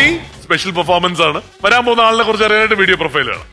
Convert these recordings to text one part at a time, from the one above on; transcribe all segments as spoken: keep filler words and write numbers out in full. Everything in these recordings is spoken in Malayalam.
ഇനി സ്പെഷ്യൽ പെർഫോമൻസ് ആണ്. വരാൻ പോകുന്ന ആളിനെ കുറിച്ച് അറിയാനായിട്ട് വീഡിയോ പ്രൊഫൈലാണ്.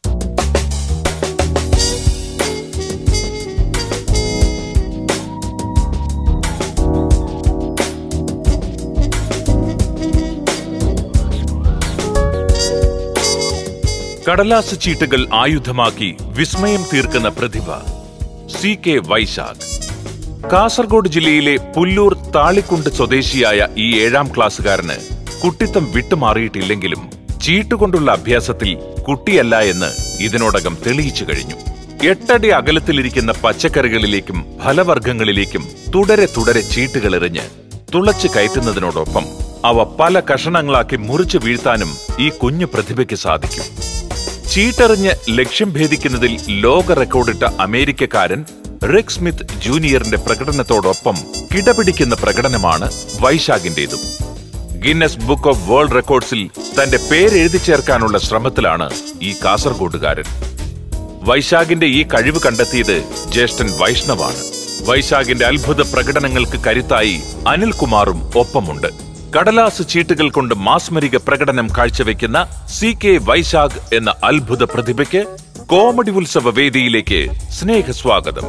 കടലാസ് ചീട്ടുകൾ ആയുധമാക്കി വിസ്മയം തീർക്കുന്ന പ്രതിഭ സി കെ വൈശാഖ്. കാസർഗോഡ് ജില്ലയിലെ പുല്ലൂർ താളിക്കുണ്ട് സ്വദേശിയായ ഈ ഏഴാം ക്ലാസ്സുകാരന് കുട്ടിത്തം വിട്ടുമാറിയിട്ടില്ലെങ്കിലും ചീട്ടുകൊണ്ടുള്ള അഭ്യാസത്തിൽ കുട്ടിയല്ല എന്ന് ഇതിനോടകം തെളിയിച്ചു കഴിഞ്ഞു. എട്ടടി അകലത്തിലിരിക്കുന്ന പച്ചക്കറികളിലേക്കും ഫലവർഗ്ഗങ്ങളിലേക്കും തുടരെ തുടരെ ചീട്ടുകൾ എറിഞ്ഞ് തുളച്ചു കയറ്റുന്നതിനോടൊപ്പം അവ പല കഷണങ്ങളാക്കി മുറിച്ചു വീഴ്ത്താനും ഈ കുഞ്ഞു പ്രതിഭയ്ക്ക് സാധിക്കും. ചീട്ടെറിഞ്ഞ് ലക്ഷ്യം ഭേദിക്കുന്നതിൽ ലോക റെക്കോർഡിട്ട അമേരിക്കക്കാരൻ റിക് സ്മിത്ത് ജൂനിയറിന്റെ പ്രകടനത്തോടൊപ്പം കിടപിടിക്കുന്ന പ്രകടനമാണ് വൈശാഖിന്റേതും. ഗിന്നസ് ബുക്ക് ഓഫ് വേൾഡ് റെക്കോർഡ്സിൽ തന്റെ പേരെഴുതി ചേർക്കാനുള്ള ശ്രമത്തിലാണ് ഈ കാസർഗോഡുകാരൻ. വൈശാഖിന്റെ ഈ കഴിവ് കണ്ടെത്തിയത് ജ്യേഷ്ഠൻ വൈഷ്ണവാണ്. വൈശാഖിന്റെ അത്ഭുത പ്രകടനങ്ങൾക്ക് കരുത്തായി അനിൽകുമാറും ഒപ്പമുണ്ട്. കടലാസ് ചീട്ടുകൾ കൊണ്ട് മാസ്മരിക പ്രകടനം കാഴ്ചവെക്കുന്ന സി കെ വൈശാഖ് എന്ന അത്ഭുത പ്രതിഭയ്ക്ക് കോമഡി ഉത്സവ വേദിയിലേക്ക് സ്നേഹസ്വാഗതം.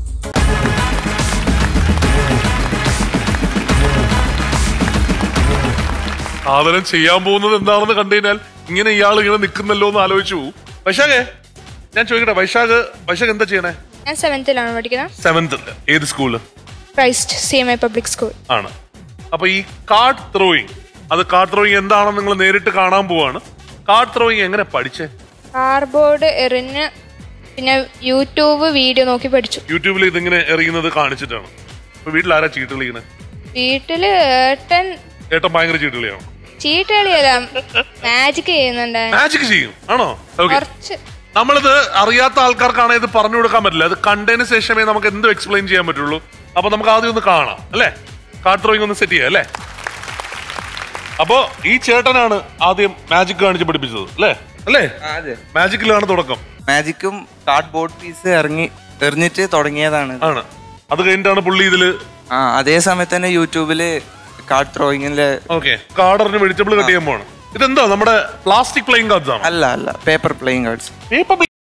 സാധനം ചെയ്യാൻ പോകുന്നത് എന്താണെന്ന് കണ്ടു കഴിഞ്ഞാൽ ഇങ്ങനെ ഇയാൾ ഇങ്ങനെ നിൽക്കുന്നല്ലോ എന്ന് ആലോചിച്ചു. വൈശാഖേ, ഞാൻ ചോദിക്കട്ടെ, വൈശാഖ് വൈശാഖ് എന്താ ചെയ്യണേ? ഞാൻ സെവൻത്തിലാണ് പഠിക്കുന്നത്. സെവൻത്തിൽ ഏത് school? Christ C M I public school ആണ്. അപ്പൊ ഈ കാർഡ് ത്രോയിങ്, അത് കാർഡ് ത്രോയിങ് എന്താണെന്ന് നിങ്ങൾ നേരിട്ട് കാണാൻ പോവാണ്. കാർഡ് ത്രോയിങ് എങ്ങനെ പഠിച്ചേ? കാർഡ്ബോർഡ് എറിഞ്ഞ് പിന്നെ യൂട്യൂബ് വീഡിയോ നോക്കി പഠിച്ചു. യൂട്യൂബിൽ ഇതിങ്ങനെ എറിയുന്നത് കാണിച്ചിട്ടാണ്. അപ്പൊ വീട്ടിൽ ആരാ ചീട്ട് കളിക്കുന്നത്? വീട്ടില് ഏട്ടൻ. ഏട്ടൻ ഭയങ്കര ചീട്ട് കളിയാണോ? ചീട്ട് കളിയല്ല, മാജിക് ചെയ്യുന്നുണ്ട്. മാജിക് ചെയ്യും ആണോ? കുറച്ച്. നമ്മളിത് അറിയാത്ത ആൾക്കാർക്കാണ് ഇത് പറഞ്ഞു കൊടുക്കാൻ പറ്റില്ല. അത് കണ്ടതിന് ശേഷമേ നമുക്ക് എന്തും എക്സ്പ്ലെയിൻ ചെയ്യാൻ പറ്റുള്ളൂ. അപ്പൊ നമുക്ക് ആദ്യം ഒന്ന് കാണാം അല്ലേ? കാർഡ് ത്രോയിങ് ഒന്ന് സെറ്റ് ചെയ്യാം അല്ലേ? അപ്പോ ഈ ചേട്ടനാണ് ആദ്യം മാജിക് കാണിച്ച് പഠിപ്പിച്ചത് അല്ലേ? അല്ലേ? മാജിക്കിലാണ് തുടക്കം. മാജിക്കും കാർഡ് ബോർഡ് പീസ് ഇറങ്ങി എറിഞ്ഞിട്ട് തുടങ്ങിയതാണ്. ആണ്. അത് കഴിഞ്ഞിട്ടാണ് പുള്ളി ഇതില്. ആ അതേ സമയത്ത് തന്നെ യൂട്യൂബില് കാർഡ് ത്രോയിങ്ങില്. ഓക്കെ, കാർഡ് എറിഞ്ഞ് വെജിറ്റബിൾ കട്ട് ചെയ്യാൻ പോവാണ്. ഇതെന്താ നമ്മുടെ പ്ലാസ്റ്റിക് പ്ലേയിങ് കാർഡ്സ് ആണ്? അല്ല അല്ല, പേപ്പർ പ്ലേയിങ് കാർഡ്സ്. പേപ്പർ.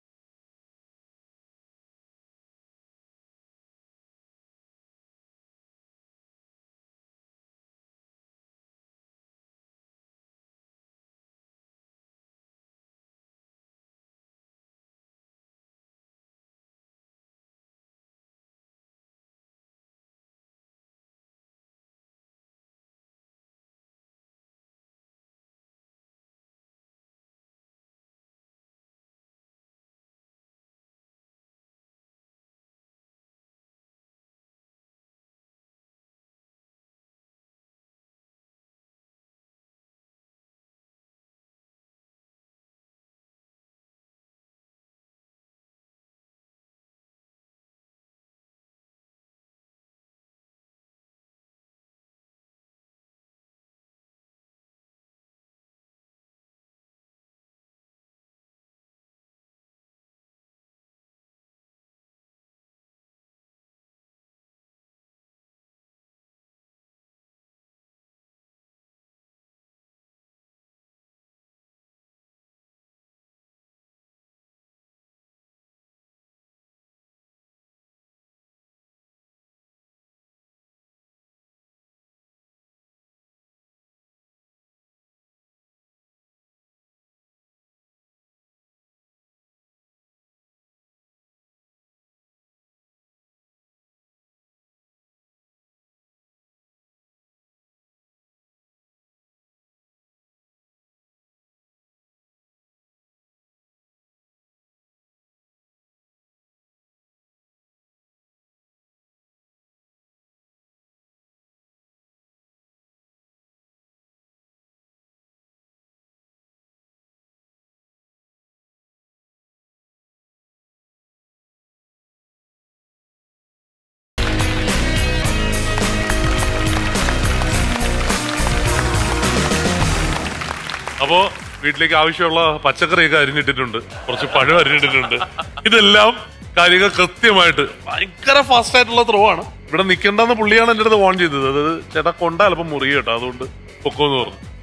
അപ്പോ വീട്ടിലേക്ക് ആവശ്യമുള്ള പച്ചക്കറിയൊക്കെ അരിഞ്ഞിട്ടിട്ടുണ്ട്, കുറച്ച് പഴം അരിഞ്ഞിട്ടിട്ടുണ്ട്. ഇതെല്ലാം കാര്യങ്ങൾ കൃത്യമായിട്ട് ഭയങ്കര ഫാസ്റ്റ് ആയിട്ടുള്ള ത്രോ ആണ്. ഇവിടെ നിൽക്കേണ്ടെന്ന് പുള്ളിയാണ് എൻ്റെ അടുത്ത് വാൺ ചെയ്തത്. അതായത് ചേട്ടാ കൊണ്ടാൽ അല്പം മുറിയ കേട്ടോ, അതുകൊണ്ട് പൊക്കോന്ന് പറഞ്ഞു.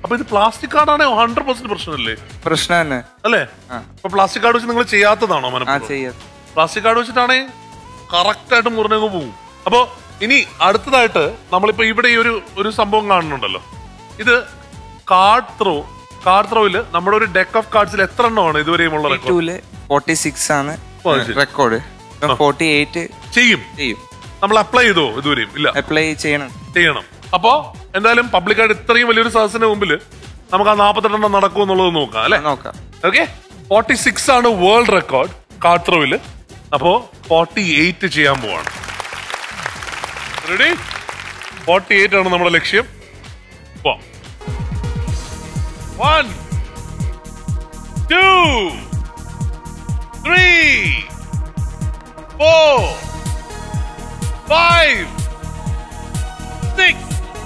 അപ്പൊ ഇത് പ്ലാസ്റ്റിക് കാർഡാണോ ഹൺഡ്രഡ് പെർസെന്റ് പ്രശ്നമല്ലേ? പ്രശ്നം തന്നെ അല്ലേ? അപ്പൊ പ്ലാസ്റ്റിക് കാർഡ് വെച്ച് നിങ്ങൾ ചെയ്യാത്തതാണോ? ആ ചെയ്യാം. പ്ലാസ്റ്റിക് കാർഡ് വെച്ചിട്ടാണെങ്കിൽ കറക്റ്റ് ആയിട്ട് മുറിഞ്ഞങ്ങ് പോകും. അപ്പൊ ഇനി അടുത്തതായിട്ട് നമ്മളിപ്പോ ഇവിടെ ഈ ഒരു ഒരു സംഭവം കാണുന്നുണ്ടല്ലോ, ഇത് കാർഡ് ത്രോ. കാർഡ് ത്രോയില് നമ്മുടെ ഒരു ഡെക്ക് ഓഫ് കാർഡ്സിൽ എത്ര എണ്ണമാണ് ഇതുവരെയും ഉള്ള റെക്കോർഡ്? ഫോർട്ടി സിക്സ് ആണ് റെക്കോർഡ്. ഫോർട്ടി എയ്റ്റ് ചെയ്യും ചെയ്യും നമ്മൾ അപ്ലൈ ചെയ്തോ ഇതുവരെയും? ഇല്ല, അപ്ലൈ ചെയ്യണം ചെയ്യണം അപ്പോ എന്തായാലും പബ്ലിക്കായിട്ട് ഇത്രയും വലിയൊരു സദസ്സിന് മുമ്പിൽ നമുക്ക് ആ നാപ്പത്തെട്ടെണ്ണം നടക്കും എന്നുള്ളത് നോക്കാം അല്ലെ? നോക്കാം. ഓക്കെ, ഫോർട്ടി സിക്സ് ആണ് വേൾഡ് റെക്കോർഡ് കാർഡ് ത്രോയില്. അപ്പോ ഫോർട്ടി എയ്റ്റ് ചെയ്യാൻ പോവാണ്. റെഡി? ഫോർട്ടി എയ്റ്റ് ആണ് നമ്മുടെ ലക്ഷ്യം. One, two, three, four, five, six,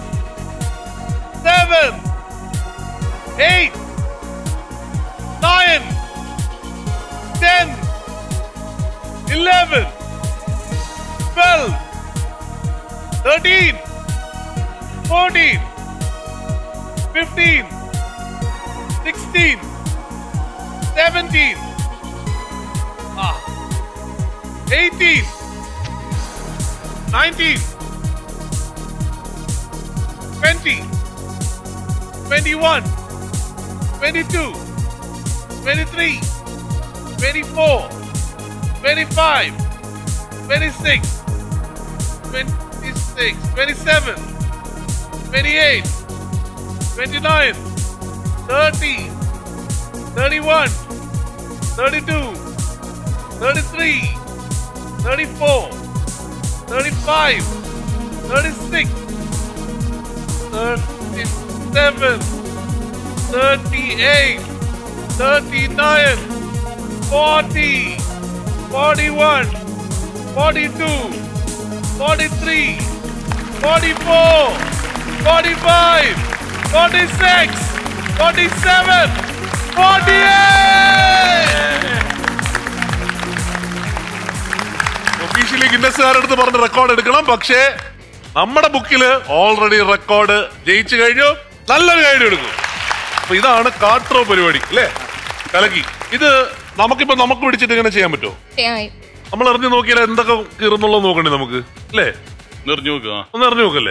seven, eight, nine, ten, eleven, twelve, thirteen, fourteen, fifteen, sixteen, seventeen, ah, eighteen, nineteen, twenty, twenty-one, twenty-two, twenty-three, twenty-four, twenty-five, twenty-six, twenty-six, twenty-seven, twenty-eight, twenty-nine, thirty, thirty-one, thirty-two, thirty-three, thirty-four, thirty-five, thirty-six, thirty-seven, thirty-eight, thirty-nine, forty, forty-one, forty-two, forty-three, forty-four, forty-five, forty-six, forty-seven, forty-eight. Officially ഗിന്നസുകാരടുത്ത് പറഞ്ഞ് റെക്കോർഡ് എടുക്കണം. പക്ഷേ നമ്മുടെ ബുക്കില് ഓൾറെഡി റെക്കോർഡ് ജയിച്ചു കഴിഞ്ഞു. നല്ലൊരു ഗൈഡ് എടുക്കും. അപ്പൊ ഇതാണ് കാർഡ് ത്രോ പരിപാടി അല്ലേ? കലക്കി. ഇത് നമുക്കിപ്പോ നമുക്ക് പിടിച്ചിട്ട് ഇങ്ങനെ ചെയ്യാൻ പറ്റുമോ? നമ്മൾ എറിഞ്ഞു നോക്കിയാൽ എന്തൊക്കെ കീറുന്നുള്ളത് നോക്കണ്ടേ നമുക്ക് അല്ലേ? എറിഞ്ഞു നോക്കുക. ഒന്ന് എറിഞ്ഞു നോക്കല്ലേ?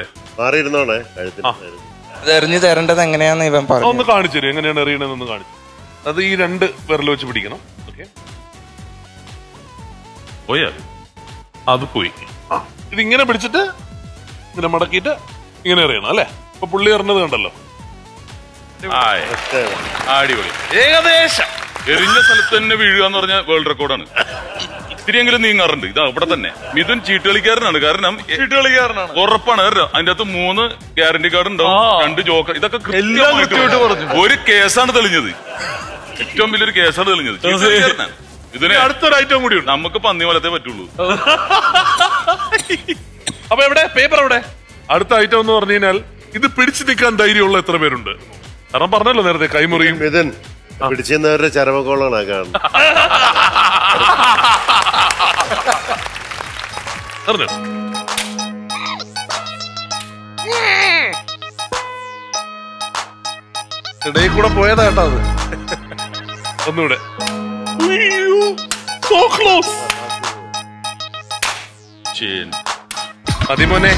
എറിഞ്ഞു തരേണ്ടത് എങ്ങനെയാന്ന് ഇവൻ പറഞ്ഞു. ഒന്ന് കാണിച്ചു തരും എങ്ങനെയാണ് എറിയണതെന്ന് കാണിച്ചു. അത് ഈ രണ്ട് വിരൽ വെച്ച് പിടിക്കണം. ഓക്കെ, പോയാ അത് പോയി. ഇതിങ്ങനെ പിടിച്ചിട്ട് ഇങ്ങനെ മടക്കിയിട്ട് ഇങ്ങനെ എറിയണം അല്ലെ? ഇപ്പൊ പുള്ളി എറിഞ്ഞത് കണ്ടല്ലോ. അടിപൊളി. ഏകദേശം എറിഞ്ഞ സ്ഥലത്ത് തന്നെ വീഴുക എന്ന് പറഞ്ഞാൽ വേൾഡ് റെക്കോർഡാണ്. ഇത്തിരിയെങ്കിലും നീങ്ങാറുണ്ട്. ഇതാ ഇവിടെ തന്നെ. മിഥുൻ ചീട്ട് കളിക്കാരനാണ്. കാരണം ചീട്ട് കളിക്കാരനാണ് ഉറപ്പാണ്. കാരണം അതിന്റെ അകത്ത് മൂന്ന് ഗ്യാരണ്ടി കാർഡ് ഉണ്ടാവും, രണ്ട് ജോക്കർ. ഇതൊക്കെ ഒരു കേസാണ് തെളിഞ്ഞത്. ഏറ്റവും വലിയൊരു കേസാണ് തെളിഞ്ഞത്. ഇതിന് അടുത്തൊരു ഐറ്റം കൂടി ഉണ്ട്. നമുക്ക് പന്നി പോലത്തെ പറ്റുള്ളൂ. അപ്പൊ എവിടെ പേപ്പർ എവിടെ? അടുത്ത ഐറ്റം എന്ന് പറഞ്ഞു കഴിഞ്ഞാൽ ഇത് പിടിച്ചു നിൽക്കാൻ ധൈര്യമുള്ള എത്ര പേരുണ്ട്? കാരണം പറഞ്ഞല്ലോ നേരത്തെ കൈമുറിയും. മിഥുൻ പിടിച്ചവരുടെ ചരമകോളാണ് കാണുന്നത്. ഇടയിൽ കൂടെ പോയതാ കേട്ടോ അത്. ഒന്നുകൂടെ. മതിമോനെ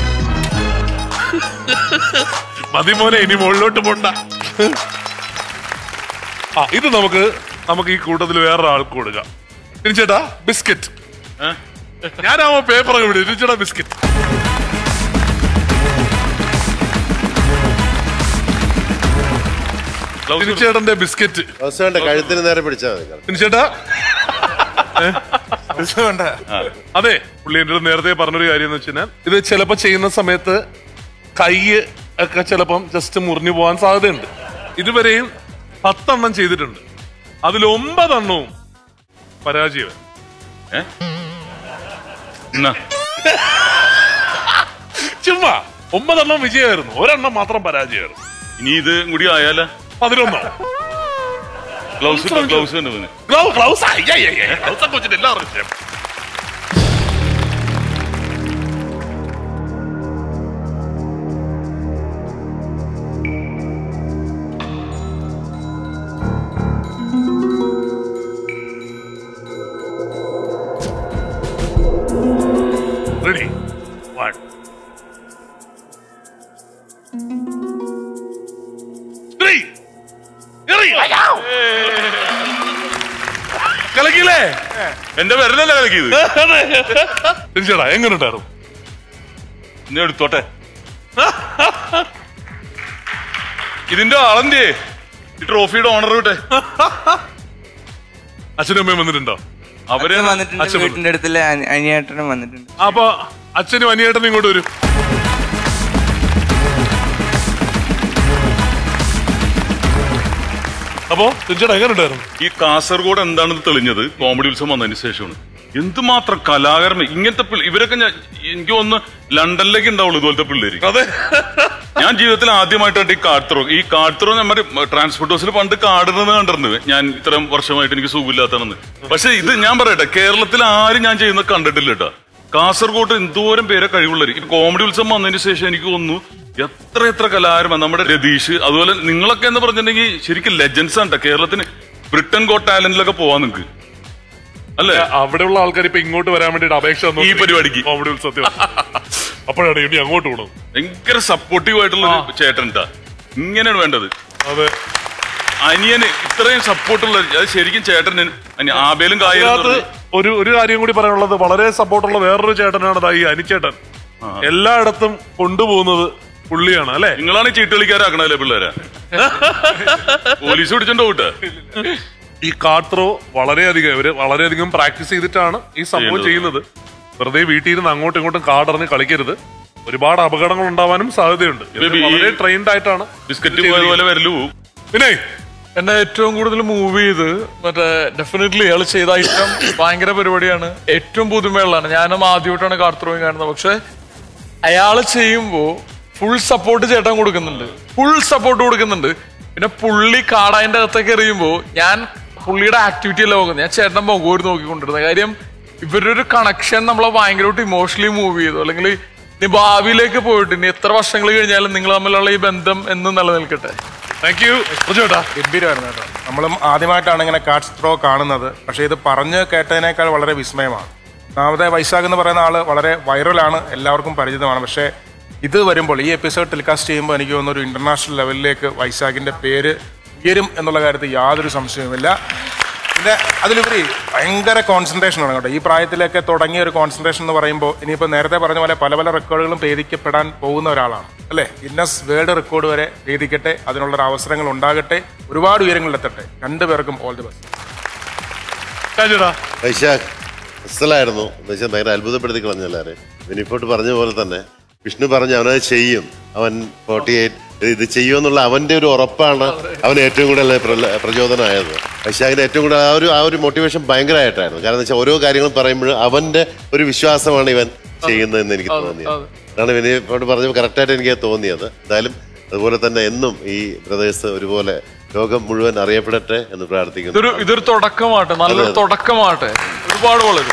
മതിമോനെ ഇനി മുകളിലോട്ട് പോണ്ട. ആ ഇത് നമുക്ക് നമുക്ക് ഈ കൂട്ടത്തിൽ വേറൊരാൾക്ക് കൊടുക്കാം. ചേട്ടാ ബിസ്ക്കറ്റ്. ഞാനാവുമ്പോ പേപ്പറൊക്കെ വിടും. ചേട്ടാ ബിസ്ക്കറ്റ്. ചേട്ടന്റെ ബിസ്ക്കറ്റ് കഴുത്തിന് നേരെ പിടിച്ചാൽ മതി. ചേട്ടാ അതെ, പുള്ളി എന്റെ നേരത്തെ പറഞ്ഞൊരു കാര്യം എന്ന് വെച്ച് കഴിഞ്ഞാൽ ഇത് ചിലപ്പോ ചെയ്യുന്ന സമയത്ത് കൈ ഒക്കെ ചിലപ്പം ജസ്റ്റ് മുറിഞ്ഞു പോകാൻ സാധ്യതയുണ്ട്. ഇതുവരെയും പത്തെണ്ണം ചെയ്തിട്ടുണ്ട്. അതിൽ ഒമ്പതെണ്ണവും പരാജയം. ചുമ്മാ ഒമ്പതെണ്ണം വിജയമായിരുന്നു, ഒരെണ്ണം മാത്രം പരാജയമായിരുന്നു. ഇനി ഇത് കൂടി ആയാലോ പതിനൊന്നോ? ഗ്ലൗസ് ഗ്ലൗസ് ഗ്ലൗസ് വെച്ചിട്ട് എല്ലാവരും വിഷയം. ready? One. Three. കലക്കിയില്ലേ? എന്റെ വിരലല്ല കലക്കിയത്. തിരിച്ചടാ, എങ്ങനെ ഉണ്ടായിരുന്നു? ഇനി എടുത്തോട്ടെ. ഇതിന്റെ ആളെന്തേ? ഈ ട്രോഫിയുടെ ഓണർ വിട്ടെ. അച്ഛനും അമ്മയും വന്നിട്ടുണ്ടോ? അവര് വന്നിട്ടുണ്ട്, വീട്ടിന്റെ അടുത്തുള്ള അനിയേട്ടനും വന്നിട്ടുണ്ട്. അപ്പൊ അച്ഛനും അനിയേട്ടനും ഇങ്ങോട്ട് വരും. അപ്പോ തിരിച്ചടാ, എങ്ങനെ ഉണ്ടായിരുന്നു? ഈ കാസർഗോഡ് എന്താണെന്ന് തെളിഞ്ഞത് കോമഡി ഉത്സവം വന്നതിന് ശേഷമാണ്. എന്തുമാത്രം കലാകാരൻ ഇങ്ങനത്തെ ഇവരൊക്കെ ഞാൻ എനിക്ക് ഒന്ന് ലണ്ടനിലേക്ക് ഉണ്ടാവുള്ളൂ ഇതുപോലത്തെ പിള്ളേര്. അതെ, ഞാൻ ജീവിതത്തിൽ ആദ്യമായിട്ടാണ് ഈ കാർഡ് ത്രോ ഈ കാർഡ് ത്രോ നമ്മുടെ ട്രാൻസ്പോർട്ട് ബസ്സിൽ പണ്ട് കാടുന്നത് കണ്ടിരുന്നത്. ഞാൻ ഇത്രയും വർഷമായിട്ട് എനിക്ക് സുഖമില്ലാത്തതെന്ന്. പക്ഷെ ഇത് ഞാൻ പറയട്ടെ, കേരളത്തിൽ ആരും ഞാൻ ചെയ്യുന്നത് കണ്ടിട്ടില്ല കേട്ടോ. കാസർഗോഡ് എന്തോരം പേരെ കഴിവുള്ളവർ. ഈ കോമഡി ഉത്സവം വന്നതിന് ശേഷം എനിക്ക് തോന്നുന്നു എത്ര എത്ര കലാകാരന്മാർ. നമ്മുടെ രതീഷ്, അതുപോലെ നിങ്ങളൊക്കെ എന്ന് പറഞ്ഞിട്ടുണ്ടെങ്കിൽ ശരിക്കും ലെജൻസ് ആണ് കേരളത്തിന്. ബ്രിട്ടൻ ഗോട്ട് ടാലന്റിലൊക്കെ പോവാൻ നിങ്ങൾക്ക് അല്ലെ? അവിടെയുള്ള ആൾക്കാർ ഇപ്പൊ ഇങ്ങോട്ട് വരാൻ വേണ്ടിട്ട് അപേക്ഷ ഈ പരിപാടിക്ക് കോമഡി ഉത്സവത്തിൽ. അപ്പോഴാണ് ഇനി അങ്ങോട്ട് പോകണം. ഭയങ്കര സപ്പോർട്ടീവ് ആയിട്ടുള്ള ചേട്ടൻ. ഇങ്ങനെയാണ് വേണ്ടത്. അതെ, അനിയന് ഇത്രയും സപ്പോർട്ടുള്ള ശരിക്കും ചേട്ടന് ആബേലും കായലും. ഒരു ഒരു കാര്യം കൂടി പറയാനുള്ളത്, വളരെ സപ്പോർട്ടുള്ള വേറൊരു ചേട്ടനാണ് ഈ അനിച്ചേട്ടൻ. എല്ലായിടത്തും കൊണ്ടുപോകുന്നത് പുള്ളിയാണ് അല്ലെ? നിങ്ങളാണ് ചീട്ട് കളിക്കാരാക്കണല്ലേ പിള്ളേരെ? പോലീസ് പിടിച്ചോണ്ട് പോട്ടെ. ഈ കാർഡ് വളരെയധികം ഇവര് വളരെയധികം പ്രാക്ടീസ് ചെയ്തിട്ടാണ് ഈ സംഭവം ചെയ്യുന്നത്. വെറുതെ വീട്ടിൽ ഇരുന്ന് അങ്ങോട്ടും ഇങ്ങോട്ടും കാർഡ് അറിഞ്ഞ് കളിക്കരുത്. ഒരുപാട് അപകടങ്ങൾ ഉണ്ടാവാനും സാധ്യതയുണ്ട്. വളരെ ട്രെയിൻഡ് ആയിട്ടാണ്. ബിസ്ക്കറ്റ് പോലെ വരലു. പിന്നെ എന്നെ ഏറ്റവും കൂടുതൽ മൂവ് ചെയ്ത് മറ്റേ ഡെഫിനറ്റ്ലി ഇയാൾ ചെയ്ത ഐറ്റം ഭയങ്കര പരിപാടിയാണ്. ഏറ്റവും പുതുമയുള്ളതാണ്. ഞാനും ആദ്യമായിട്ടാണ് കാർഡ് ത്രോയിങ് കാണുന്നത്. പക്ഷെ അയാള് ചെയ്യുമ്പോ ഫുൾ സപ്പോർട്ട് ചേട്ടൻ കൊടുക്കുന്നുണ്ട്. ഫുൾ സപ്പോർട്ട് കൊടുക്കുന്നുണ്ട്. പിന്നെ പുള്ളി കാടായതിന്റെ അകത്തേക്ക് എറിയുമ്പോ ഞാൻ പുള്ളിയുടെ ആക്ടിവിറ്റി അല്ല നോക്കുന്നത്, ഞാൻ ചേട്ടൻ മുഖം നോക്കിക്കൊണ്ടിരുന്നത്. കാര്യം ഇവരുടെ ഒരു കണക്ഷൻ നമ്മളെ ഭയങ്കരമായിട്ട് ഇമോഷണലി മൂവ് ചെയ്തു. അല്ലെങ്കിൽ ഇനി ഭാവിയിലേക്ക് പോയിട്ട് ഇനി എത്ര വർഷങ്ങൾ കഴിഞ്ഞാലും നിങ്ങൾ തമ്മിലുള്ള ഈ ബന്ധം എന്നും നിലനിൽക്കട്ടെ. താങ്ക് യു ചേട്ടാ. ഗംഭീരമായിരുന്നു കേട്ടോ. നമ്മളും ആദ്യമായിട്ടാണ് ഇങ്ങനെ കാർഡ് ത്രോ കാണുന്നത്. പക്ഷെ ഇത് പറഞ്ഞ് കേട്ടതിനേക്കാൾ വളരെ വിസ്മയമാണ്. ഒന്നാമത്തെ വൈശാഖ് എന്ന് പറയുന്ന ആള് വളരെ വൈറലാണ്, എല്ലാവർക്കും പരിചിതമാണ്. പക്ഷേ ഇത് വരുമ്പോൾ, ഈ എപ്പിസോഡ് ടെലികാസ്റ്റ് ചെയ്യുമ്പോൾ എനിക്ക് തോന്നുന്നു ഒരു ഇന്റർനാഷണൽ ലെവലിലേക്ക് വൈശാഖിന്റെ പേര് ഉയരും എന്നുള്ള കാര്യത്തിൽ യാതൊരു സംശയവുമില്ല. പിന്നെ അതിലുപരി ഭയങ്കര കോൺസെൻട്രേഷനാണ് കേട്ടോ. ഈ പ്രായത്തിലൊക്കെ തുടങ്ങിയ ഒരു കോൺസെൻട്രേഷൻ എന്ന് പറയുമ്പോൾ ഇനിയിപ്പോൾ നേരത്തെ പറഞ്ഞ പോലെ പല പല റെക്കോർഡുകളും ഭേദിക്കപ്പെടാൻ പോകുന്ന ഒരാളാണ് അല്ലേ? ഗിന്നസ് വേൾഡ് റെക്കോർഡ് വരെ ഭേദിക്കട്ടെ, അതിനുള്ളൊരു അവസരങ്ങൾ ഉണ്ടാകട്ടെ, ഒരുപാട് ഉയരങ്ങളിലെത്തട്ടെ. രണ്ടുപേർക്കും ഓൾ ദി ബെസ്റ്റ്. വൈശാഖ് അസലായിരുന്നു. എന്ന് വെച്ചാൽ ഭയങ്കര അത്ഭുതപ്പെടുത്തി കളഞ്ഞല്ലാരെ. വിനിപ്പോട്ട് പറഞ്ഞ പോലെ തന്നെ വിഷ്ണു പറഞ്ഞു അവനത് ചെയ്യും, അവൻ ഫോർട്ടി എയ്റ്റ് ഇത് ചെയ്യുമെന്നുള്ള അവന്റെ ഒരു ഉറപ്പാണ് അവൻ ഏറ്റവും കൂടുതൽ പ്രചോദനമായത്. വൈശാഖിന് ഏറ്റവും കൂടുതൽ ആ ഒരു ആ ഒരു മോട്ടിവേഷൻ ഭയങ്കരമായിട്ടായിരുന്നു. കാരണം എന്താ വെച്ചാൽ ഓരോ കാര്യങ്ങളും പറയുമ്പോഴും അവന്റെ ഒരു വിശ്വാസമാണ് ഇവൻ ചെയ്യുന്നതെന്ന് എനിക്ക് തോന്നിയത്. അതാണ് വിനിപ്പോട്ട് പറഞ്ഞപ്പോൾ കറക്റ്റായിട്ട് എനിക്ക് തോന്നിയത്. എന്തായാലും അതുപോലെ തന്നെ എന്നും ഈ ബ്രദേഴ്സ് ഒരുപോലെ ലോകം മുഴുവൻ അറിയപ്പെടട്ടെ എന്ന് പ്രാർത്ഥിക്കുന്നു. ഇതൊരു ഇതൊരു തുടക്കമാട്ടെ, നല്ലൊരു തുടക്കമാട്ടെ. ഒരുപാട് വളരെ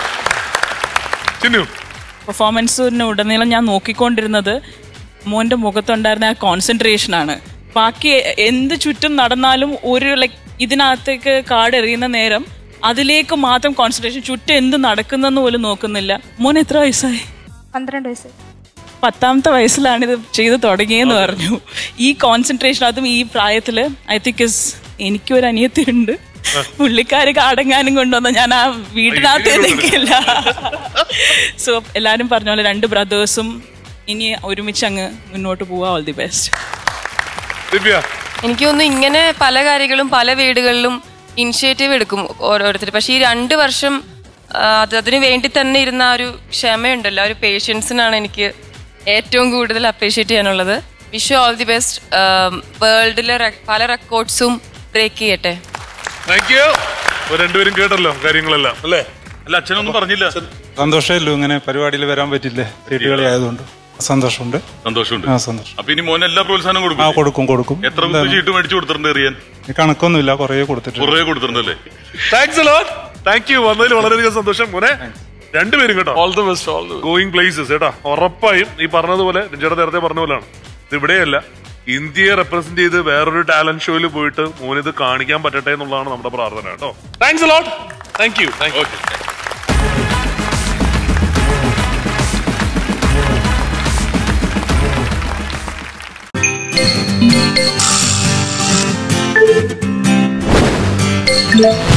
പെർഫോമൻസിന് ഉടനീളം ഞാൻ നോക്കിക്കൊണ്ടിരുന്നത് മോൻ്റെ മുഖത്തുണ്ടായിരുന്ന ആ കോൺസെൻട്രേഷനാണ്. ബാക്കി എന്ത് ചുറ്റും നടന്നാലും ഒരു ലൈക്ക് ഇതിനകത്തേക്ക് കാർഡ് എറിയുന്ന നേരം അതിലേക്ക് മാത്രം കോൺസെൻട്രേഷൻ, ചുറ്റും എന്ത് നടക്കുന്നെന്ന് പോലും നോക്കുന്നില്ല. മോൻ എത്ര വയസ്സായി? പന്ത്രണ്ട് വയസ്സ്. പത്താമത്തെ വയസ്സിലാണ് ഇത് ചെയ്ത് തുടങ്ങിയെന്ന് പറഞ്ഞു. ഈ കോൺസെൻട്രേഷൻ, അതും ഈ പ്രായത്തില് ഐ തിങ്ക് ഇസ്. എനിക്കൊരു അനിയത്തിയുണ്ട്, പുള്ളിക്കാര് കാടങ്ങാനും കൊണ്ടുവന്ന ഞാൻ ആ വീട്ടിനകത്ത് നിൽക്കില്ല. സോ എല്ലാരും പറഞ്ഞ പോലെ രണ്ട് ബ്രദേഴ്സും ഇനി ഒരുമിച്ച് അങ്ങ് മുന്നോട്ട് പോവാ. All the best. എനിക്ക് തോന്നുന്നു ഇങ്ങനെ പല കാര്യങ്ങളും പല വീടുകളിലും ഇനിഷ്യേറ്റീവ് എടുക്കും ഓരോരുത്തർ. പക്ഷെ ഈ രണ്ട് വർഷം അത് അതിനു വേണ്ടി തന്നെ ഇരുന്ന ആ ഒരു ക്ഷമയുണ്ടല്ലോ, ആ ഒരു പേഷ്യൻസിനാണ് എനിക്ക് ഏറ്റവും കൂടുതൽ അപ്രീഷിയേറ്റ് ചെയ്യാനുള്ളത്. Wish you all the best. വേൾഡിലെ പല റെക്കോർഡ്സും ബ്രേക്ക് ചെയ്യട്ടെ. Thank you. രണ്ടുപേരും കേട്ടല്ലോ കാര്യങ്ങളെല്ലാം അല്ലേ? അല്ല, അച്ഛനൊന്നും പറഞ്ഞില്ല. സന്തോഷമല്ലോ ഇങ്ങനെ പരിപാടിയിൽ വരാൻ പറ്റില്ലേ, വീട്ടുകളി ആയതുകൊണ്ട് സന്തോഷമുണ്ട്. സന്തോഷമുണ്ട്. ആ സന്തോഷം. അപ്പൊ ഇനി മോനെ എല്ലാ പ്രോത്സാഹനം കൊടുക്കും? ആ കൊടുക്കും കൊടുക്കും. എത്ര ചീട്ട് മേടിച്ചു കൊടുത്തിട്ടുണ്ട് എറിയാൻ? കണക്കൊന്നുമില്ല, കുറേ കൊടുത്തിട്ടുണ്ട്. കുറേ കൊടുത്തിട്ടുണ്ടല്ലേ? Thanks a lot. Thank you. വന്നതിൽ വളരെയധികം സന്തോഷം മോനെ. രണ്ടുപേരും കേട്ടോ. All the best. All the going places കേട്ടോ. ഉറപ്പായും ഈ പറഞ്ഞതുപോലെ ചേട്ടാ നേരത്തെ പറഞ്ഞ പോലെയാണ്, ഇത് ഇവിടെയല്ല, ഇന്ത്യയെ റെപ്രസെന്റ് ചെയ്ത് വേറൊരു ടാലന്റ് ഷോയിൽ പോയിട്ട് മോനിത് കാണിക്കാൻ പറ്റട്ടെ എന്നുള്ളതാണ് നമ്മുടെ പ്രാർത്ഥന കേട്ടോ. Thanks a lot. Thank you. Thank you. News.